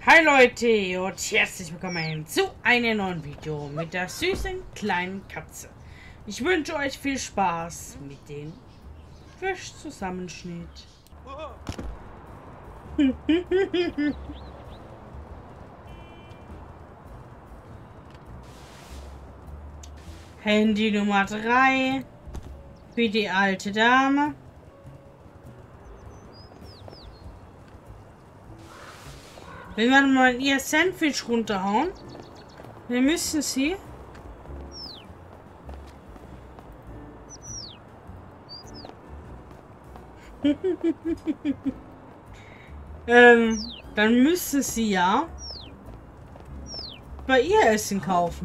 Hi Leute und herzlich willkommen zu einem neuen Video mit der süßen kleinen Katze. Ich wünsche euch viel Spaß mit dem Fischzusammenschnitt. Handy Nummer 3 für die alte Dame. Wir werden mal ihr Sandwich runterhauen. Wir müssen sie. Dann müssen sie ja bei ihr Essen kaufen.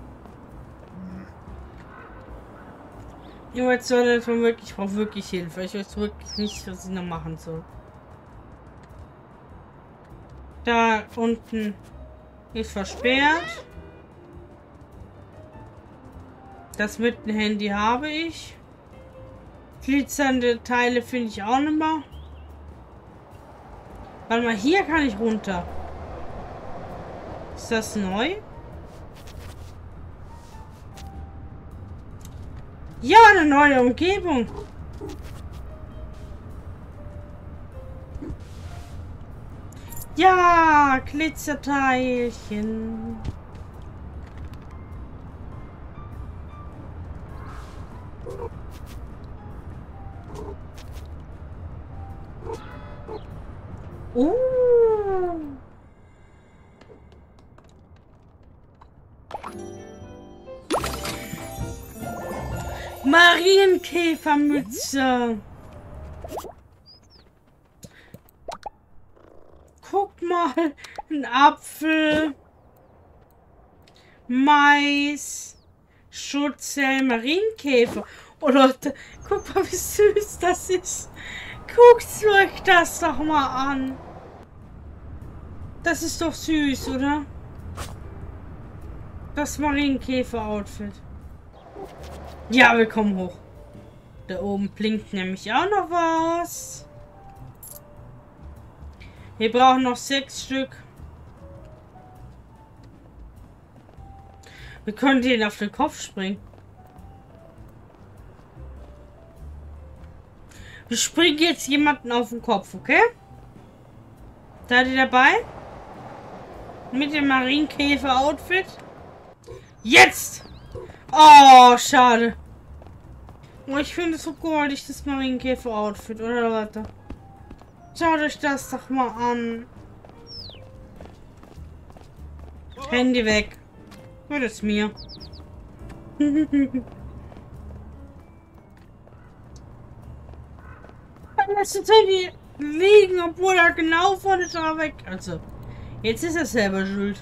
Ich brauche wirklich Hilfe. Ich weiß wirklich nicht, was ich noch machen soll. Da unten ist versperrt. Das mit dem Handy habe ich. Glitzernde Teile finde ich auch nicht mehr. Warte mal, hier kann ich runter. Ist das neu? Ja, eine neue Umgebung. Ja, Glitzerteilchen. Marienkäfermütze. Guck mal, ein Apfel, Mais, Schutzhelm, Marienkäfer. Oh Leute, guck mal, wie süß das ist. Guckt euch das doch mal an. Das ist doch süß, oder? Das Marienkäfer-Outfit. Ja, wir kommen hoch. Da oben blinkt nämlich auch noch was. Wir brauchen noch 6 Stück. Wir können den auf den Kopf springen. Wir springen jetzt jemanden auf den Kopf, okay? Seid ihr dabei? Mit dem Marienkäfer-Outfit? Jetzt! Oh, schade. Oh, ich finde es so goldig, das Marienkäfer-Outfit, oder Leute? Schaut euch das doch mal an. Handy weg. Wird es mir. Lässt das Handy liegen, obwohl er genau vorne schon weg. Also, jetzt ist er selber schuld.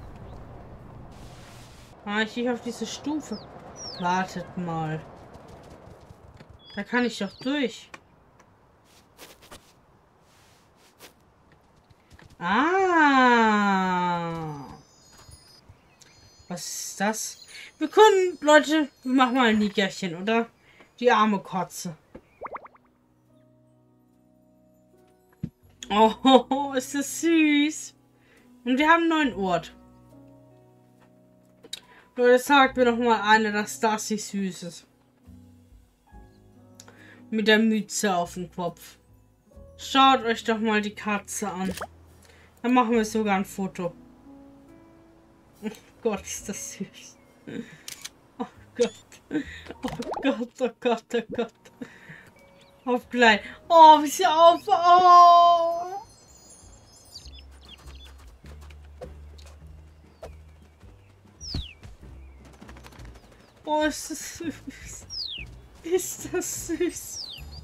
Ah, ich gehe auf diese Stufe. Wartet mal. Da kann ich doch durch. Ah. Was ist das? Wir können, Leute, wir machen mal ein Nickerchen, oder? Die arme Kotze. Oh, ist das süß. Und wir haben einen neuen Ort. Leute, sagt mir doch mal einer, dass das nicht süß ist. Mit der Mütze auf dem Kopf. Schaut euch doch mal die Katze an. Dann machen wir sogar ein Foto. Oh Gott, ist das süß. Oh Gott. Oh Gott, oh Gott, oh Gott. Auf gleich. Oh, wie sie auf. Oh. Oh, ist das süß. Ist das süß.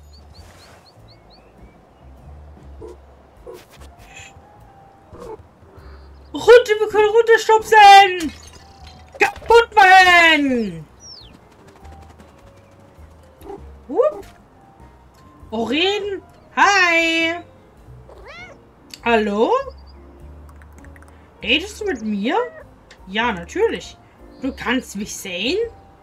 Runter, wir können runterstupsen! Kaputt machen! Orin? Hi! Hallo? Redest du mit mir? Ja, natürlich. Du kannst mich sehen?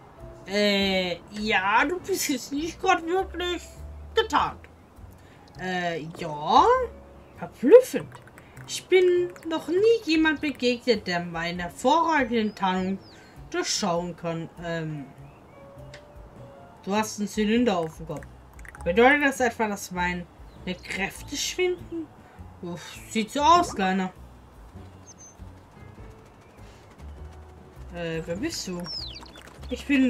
Ja, du bist jetzt nicht gerade wirklich getarnt. Ja, verblüffend. Ich bin noch nie jemand begegnet, der meine hervorragenden Tarnung durchschauen kann. Du hast einen Zylinder auf dem Kopf. Bedeutet das etwa, dass meine Kräfte schwinden? Uff, sieht so aus, Kleiner. Wer bist du? Ich bin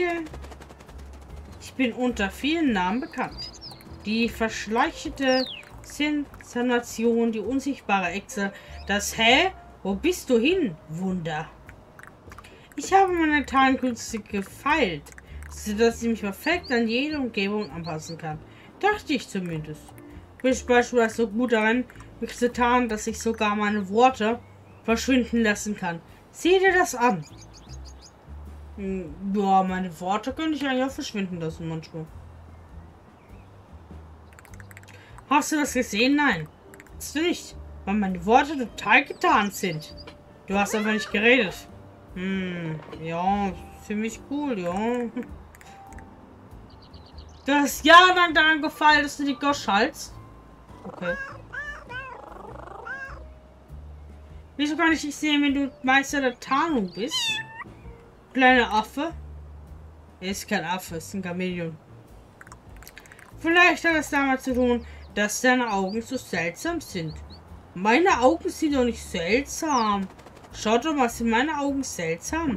unter vielen Namen bekannt. Die verschleichete Sensation, die unsichtbare Echse, das Hä? Wo bist du hin? Wunder. Ich habe meine Tarnkünste gefeilt, sodass ich mich perfekt an jede Umgebung anpassen kann. Dachte ich zumindest. Bin ich beispielsweise so gut darin, mich zu tarnen, dass ich sogar meine Worte verschwinden lassen kann. Sieh dir das an. Ja, meine Worte könnte ich eigentlich auch verschwinden lassen manchmal. Hast du das gesehen? Nein. Hast du nicht. Weil meine Worte total getarnt sind. Du hast einfach nicht geredet. Ja, ziemlich cool, ja. Du hast jahrelang daran gefallen, dass du die Gosch haltst. Okay. Wieso kann ich nicht sehen, wenn du Meister der Tarnung bist? Kleiner Affe. Er ist kein Affe, ist ein Chamäleon. Vielleicht hat es damit zu tun, dass deine Augen so seltsam sind. Meine Augen sind doch nicht seltsam. Schau doch mal, sind meine Augen seltsam?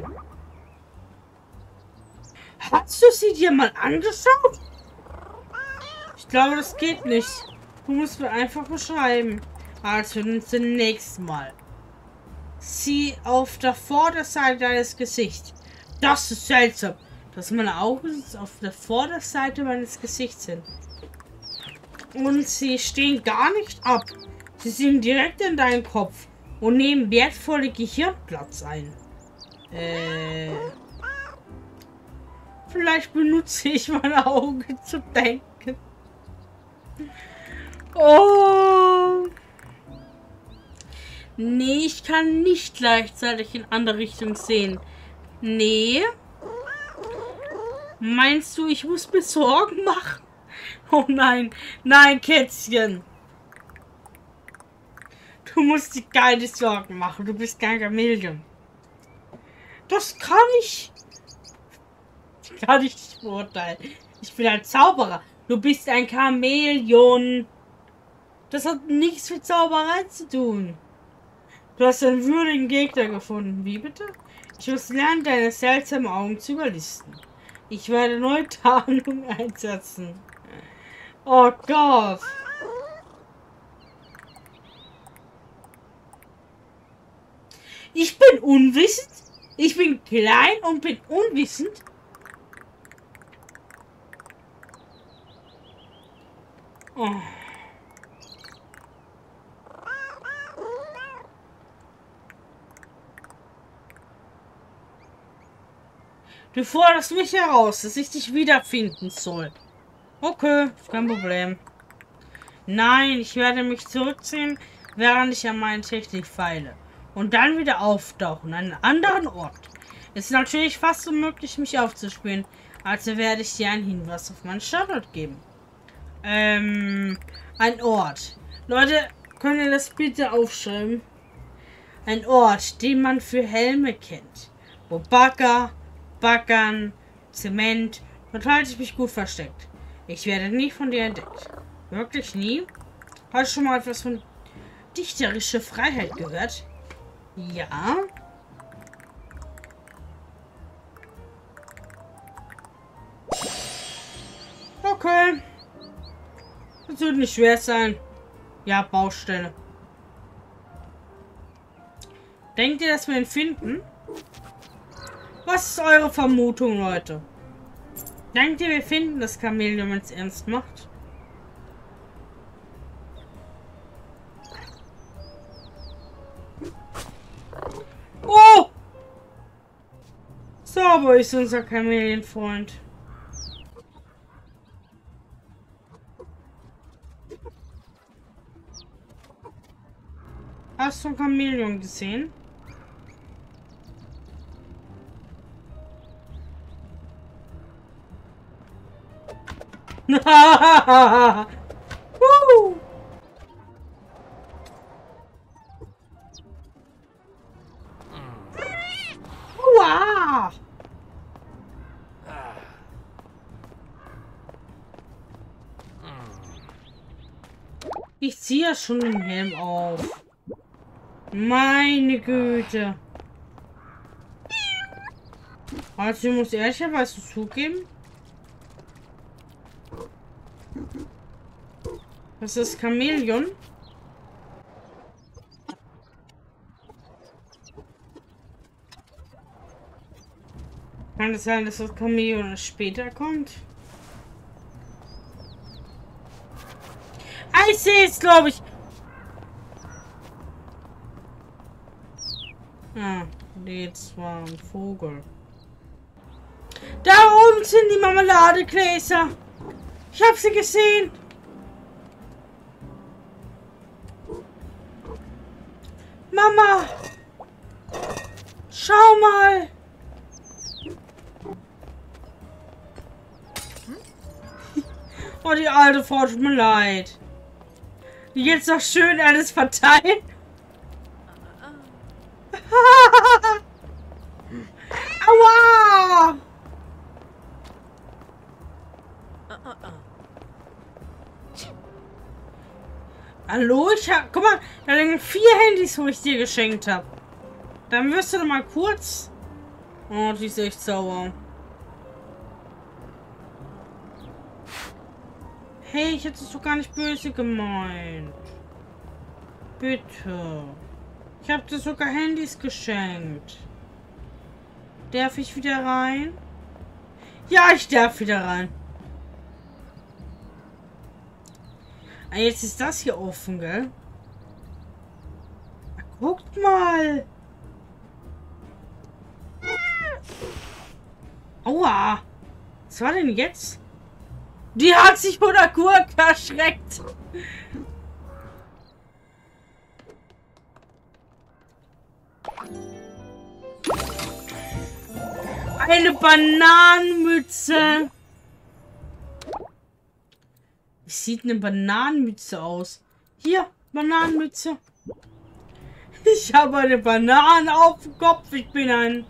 Hast du sie dir mal angeschaut? Ich glaube, das geht nicht. Du musst mir einfach beschreiben. Also zunächst mal. Sieh auf der Vorderseite deines Gesichts. Das ist seltsam, dass meine Augen auf der Vorderseite meines Gesichts sind. Und sie stehen gar nicht ab. Sie sind direkt in deinen Kopf und nehmen wertvolle Gehirnplatz ein. Vielleicht benutze ich meine Augen zu denken. Oh. Nee, ich kann nicht gleichzeitig in andere Richtungen sehen. Nee. Meinst du, ich muss mir Sorgen machen? Oh nein. Nein, Kätzchen. Du musst dir keine Sorgen machen. Du bist kein Chamäleon. Das kann ich. Kann ich nicht beurteilen. Ich bin ein Zauberer. Du bist ein Chamäleon. Das hat nichts mit Zauberei zu tun. Du hast einen würdigen Gegner gefunden. Wie bitte? Ich muss lernen, deine seltsamen Augen zu überlisten. Ich werde neue Tarnung einsetzen. Oh Gott. Ich bin unwissend. Ich bin klein und bin unwissend. Oh. Du forderst mich heraus, dass ich dich wiederfinden soll. Okay, kein Problem. Nein, ich werde mich zurückziehen, während ich an meinen Technik feile. Und dann wieder auftauchen, an einem anderen Ort. Es ist natürlich fast unmöglich, mich aufzuspielen. Also werde ich dir einen Hinweis auf meinen Standort geben. Ein Ort. Leute, könnt ihr das bitte aufschreiben? Ein Ort, den man für Helme kennt. Wo Baggern, Zement. Dort halte ich mich gut versteckt. Ich werde nie von dir entdeckt. Wirklich nie? Hast du schon mal etwas von dichterische Freiheit gehört? Ja. Okay. Das wird nicht schwer sein. Ja, Baustelle. Denkt ihr, dass wir ihn finden? Was ist eure Vermutung, Leute? Denkt ihr, wir finden das Chamäleon, wenn es ernst macht? Oh! Sauber ist unser Chamäleonfreund. Hast du ein Chamäleon gesehen? zieh ja schon den Helm auf. Meine Güte. Also ich muss ehrlicherweise zugeben. Das ist Chamäleon. Kann es sein, dass das Chamäleon später kommt? Ah, ich sehe es, glaube ich. Ah, jetzt war ein Vogel. Da oben sind die Marmeladegläser. Ich habe sie gesehen. Mama. Schau mal. Oh, die alte Frau, tut mir leid. Jetzt noch schön alles verteilen. Aua! Hallo, guck mal, da liegen 4 Handys, wo ich dir geschenkt habe. Dann wirst du doch mal kurz. Oh, die ist echt sauer. Hey, ich hätte es doch gar nicht böse gemeint. Bitte. Ich habe dir sogar Handys geschenkt. Darf ich wieder rein? Ja, ich darf wieder rein. Ah, jetzt ist das hier offen, gell? Ah, guckt mal. Aua. Was war denn jetzt? Die hat sich vor der Gurke erschreckt. Eine Bananenmütze. Wie sieht eine Bananenmütze aus? Hier, Bananenmütze. Ich habe eine Banane auf dem Kopf. Ich bin ein...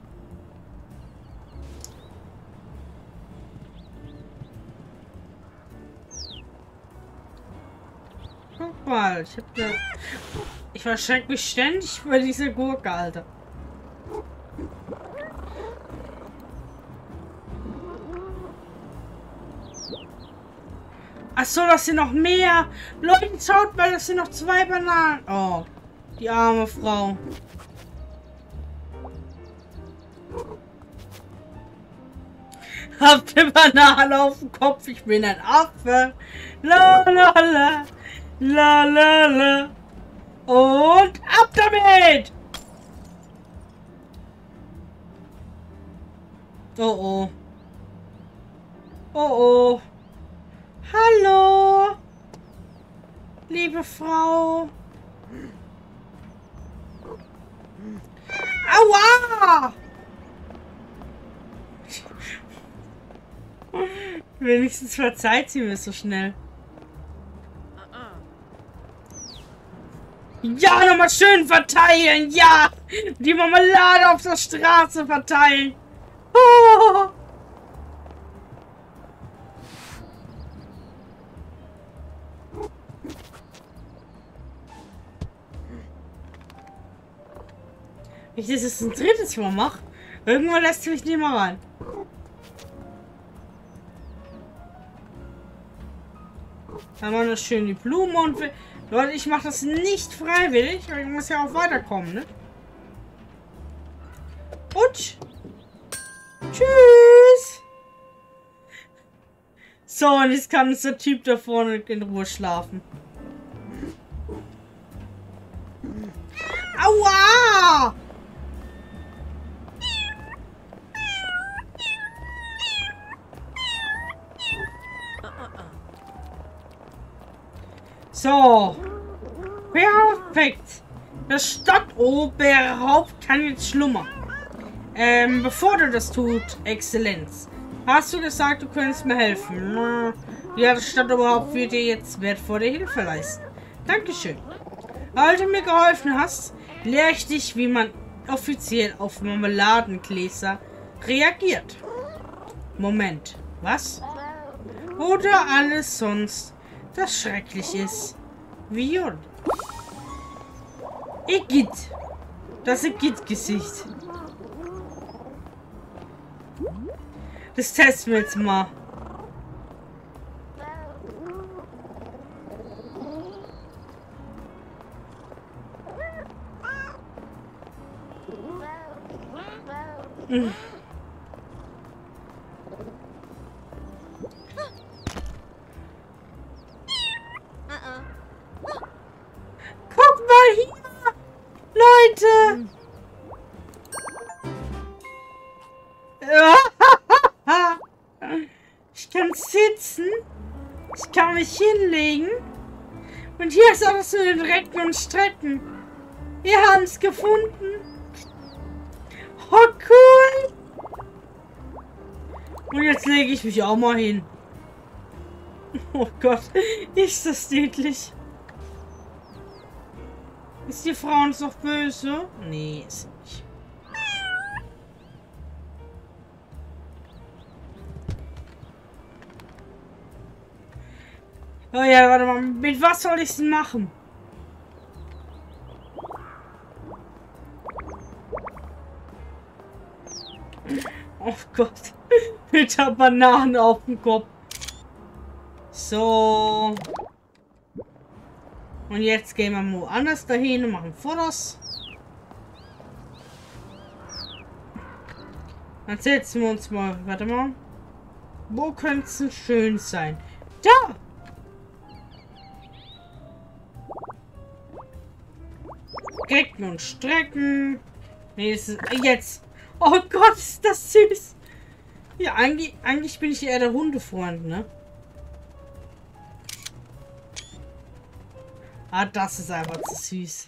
Guck mal, ich verschrecke mich ständig über diese Gurke, Alter. Ach so, das sind noch mehr. Leute, schaut mal, das sind noch 2 Bananen. Oh, die arme Frau. Habt eine Banane auf dem Kopf. Ich bin ein Affe. La la la. La la la. Und ab damit. Oh oh. Oh oh. Hallo. Liebe Frau. Aua. Wenigstens verzeiht sie mir so schnell. Ja, nochmal schön verteilen. Ja. Die Marmelade auf der Straße verteilen. Oh. Ich das jetzt ein drittes Mal mache. Irgendwann lässt mich nicht mehr rein. Dann machen wir schön die Blumen und... Leute, ich mache das nicht freiwillig, weil ich muss ja auch weiterkommen, ne? Und... Tschüss! So, und jetzt kann uns der Typ da vorne in Ruhe schlafen. Aua! So. Perfekt. Das Stadtoberhaupt kann jetzt schlummern. Bevor du das tut, Exzellenz, hast du gesagt, du könntest mir helfen. Ja, das Stadtoberhaupt wird dir jetzt wertvolle Hilfe leisten. Dankeschön. Weil du mir geholfen hast, lehre ich dich, wie man offiziell auf Marmeladengläser reagiert. Moment, was? Oder alles sonst, das schrecklich ist. Viol. Igitt. Das Igitt-Gesicht. Das testen wir jetzt mal. Guck mal hier, Leute. Ich kann sitzen. Ich kann mich hinlegen. Und hier ist alles so in Recken und Strecken. Wir haben es gefunden. Oh, cool. Und jetzt lege ich mich auch mal hin. Oh Gott, ist das niedlich. Ist die Frau uns noch böse? Nee, ist sie nicht. Oh ja, warte mal. Mit was soll ich es machen? Oh Gott. Mit der Banane auf dem Kopf. So. Und jetzt gehen wir woanders dahin und machen Fotos. Dann setzen wir uns mal. Warte mal. Wo könnte es denn schön sein? Da! Recken und strecken. Nee, das ist jetzt. Oh Gott, ist das süß. Ja, eigentlich bin ich eher der Hundefreund, ne? Ah, das ist einfach zu süß.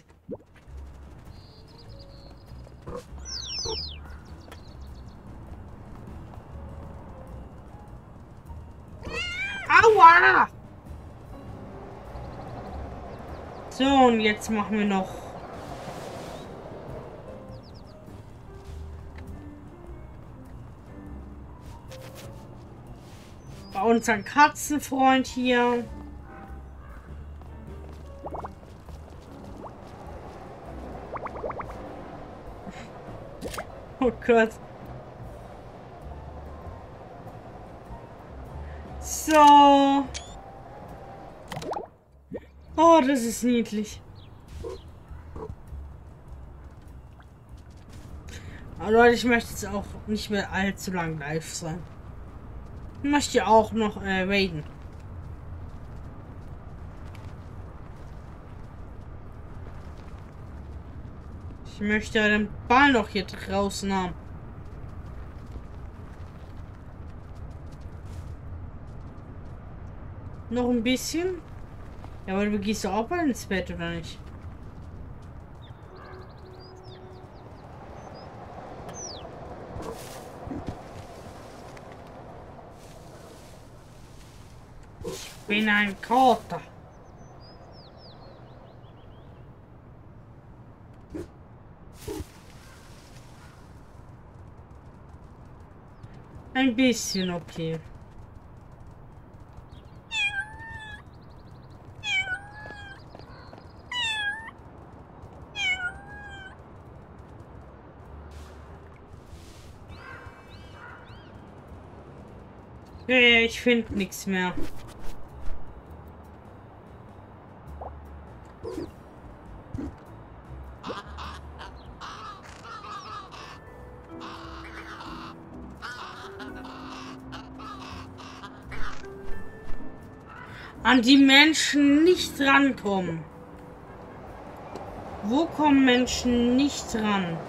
Aua! So, und jetzt machen wir noch bei unserem Katzenfreund hier. Oh Gott. So. Oh, das ist niedlich. Aber Leute, ich möchte jetzt auch nicht mehr allzu lang live sein. Ich möchte ja auch noch raiden. Ich möchte den Ball noch hier draußen haben. Noch ein bisschen? Ja, aber du gehst doch auch bald ins Bett, oder nicht? Ich bin ein Kater. Ein bisschen okay. Ich finde nichts mehr. An die Menschen nicht rankommen. Wo kommen Menschen nicht ran?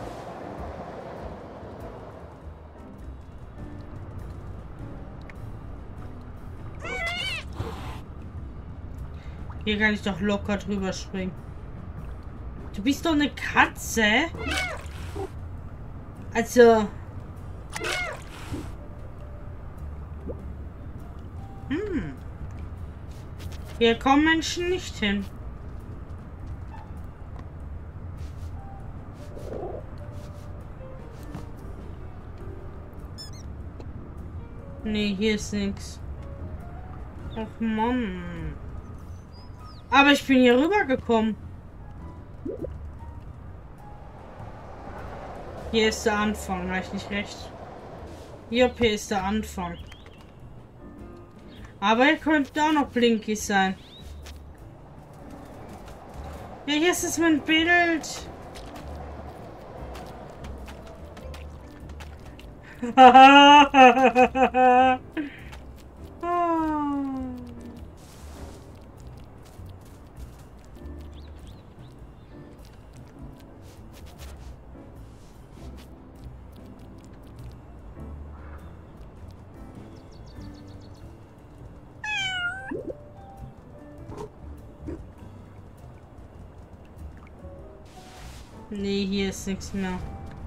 Hier kann ich doch locker drüber springen. Du bist doch eine Katze. Also. Hier kommen Menschen nicht hin. Nee, hier ist nichts. Ach Mann. Aber ich bin hier rübergekommen. Hier ist der Anfang, habe ich nicht recht? Hier ist der Anfang. Aber hier könnten auch noch Blinkies sein. Ja, hier ist es mein Bild. Nee, hier ist nichts mehr.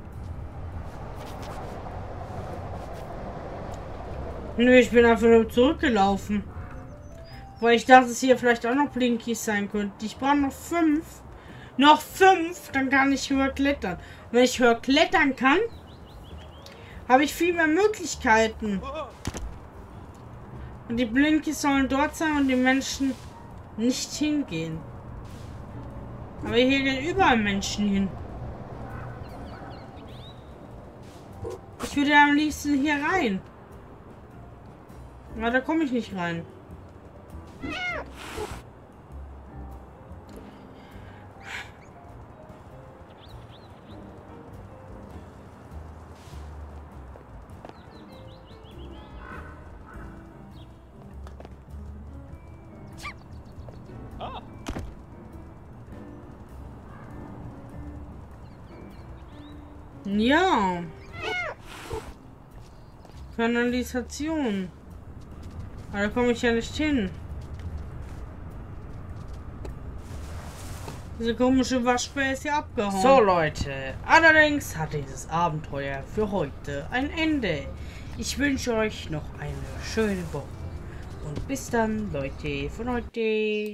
Nö, ich bin einfach nur zurückgelaufen. Weil ich dachte, dass hier vielleicht auch noch Blinkies sein könnten. Ich brauche noch 5. Noch 5, dann kann ich höher klettern. Und wenn ich höher klettern kann, habe ich viel mehr Möglichkeiten. Und die Blinkies sollen dort sein und die Menschen nicht hingehen. Aber hier gehen überall Menschen hin. Ich würde am liebsten hier rein. Aber da komme ich nicht rein. Ja. Kanalisation. Aber da komme ich ja nicht hin. Diese komische Waschbär ist ja abgehauen. So Leute, allerdings hat dieses Abenteuer für heute ein Ende. Ich wünsche euch noch eine schöne Woche. Und bis dann, Leute von heute.